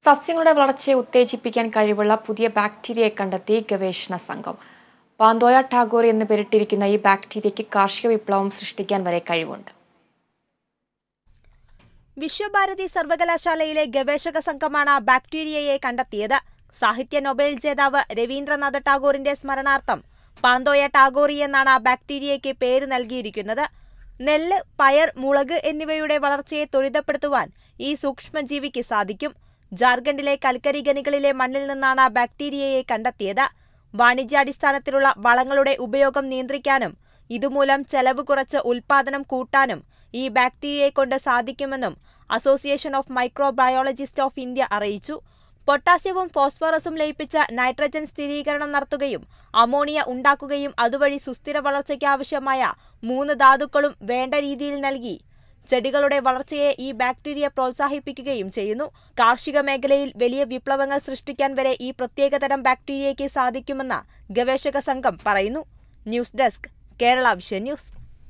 സസ്യങ്ങളുടെ വളർച്ചയെ ഉത്തേജിപ്പിക്കാൻ കഴിവുള്ള പുതിയ ബാക്ടീരിയയെ കണ്ടെത്തി ഗവേഷണ സംഘം. പാന്തോയ ടാഗോറി എന്ന് പേരിട്ടിരിക്കുന്ന ഈ ബാക്ടീരിയയ്ക്ക് കാർഷിക വിപ്ലവം സൃഷ്ടിക്കാൻ വരെ കഴിവുണ്ട്. വിശ്വഭാരതി സർവകലാശാലയിലെ ഗവേഷക സംഘമാണ് ബാക്ടീരിയയെ കണ്ടെത്തിയത്. സാഹിത്യ നൊബേൽ ജേതാവ് രവീന്ദ്രനാഥ ടാഗോറിന്റെ സ്മരണാർത്ഥം പാന്തോയ ടാഗോറി എന്നാണ് ബാക്ടീരിയയ്ക്ക് പേര് നൽകിയിരിക്കുന്നത്. നെല്ല്, പയർ, മുളക് എന്നിവയുടെ വളർച്ചയെ ത്വരിതപ്പെടുത്തുവാൻ ഈ സൂക്ഷ്മജീവിക്ക് സാധിക്കും. ജാർഖണ്ഡിലെ കൽക്കരി ഖനികളിലെ മണ്ണിൽ നിന്നാണ് ബാക്ടീരിയയെ കണ്ടെത്തിയത്. വാണിജ്യാടിസ്ഥാനത്തിലുള്ള വളങ്ങളുടെ ഉപയോഗം നിയന്ത്രിക്കാനും ഇതുമൂലം ചെലവ് കുറച്ച് ഉൽപാദനം കൂട്ടാനും ഈ ബാക്ടീരിയയെ കൊണ്ട് സാധിക്കുമെന്നും association of microbiologist of India അറിയിച്ചു. പൊട്ടാസ്യവും ഫോസ്ഫറസും ലയിപ്പിച്ച് നൈട്രജൻ സ്ഥിരീകരണം നടത്തുകയും അമോണിയ ഉണ്ടാക്കുകയും അതുവഴി സുസ്ഥിര വളർച്ചയ്ക്ക് ആവശ്യമായ 3 ധാതുക്കളും വേണ്ട രീതിയിൽ നൽകി ചെടികളുടെ വളർച്ചയെ ഈ ബാക്ടീരിയ പ്രോത്സാഹിപ്പിക്കുകയും ചെയ്യുന്നു. കാർഷിക മേഖലയിൽ വലിയ വിപ്ലവങ്ങൾ സൃഷ്ടിക്കാൻ വരെ ഈ പ്രത്യേകതരം ബാക്ടീരിയയ്ക്ക് സാധിക്കുമെന്ന് ഗവേഷക സംഘം പറയുന്നു. News desk, Kerala vision news.